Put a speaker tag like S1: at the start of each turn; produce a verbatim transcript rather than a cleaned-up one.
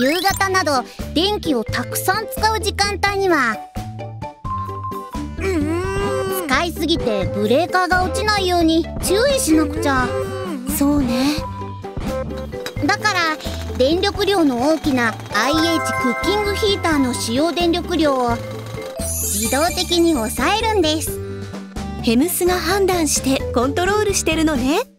S1: 夕方など電気をたくさん使う時間帯には使いすぎてブレーカーが落ちないように注意しなくちゃ。
S2: そうね。
S1: だから電力量の大きな アイエイチ クッキングヒーターの使用電力量を自動的に抑えるんです。
S2: ヘムスが判断してコントロールしてるのね。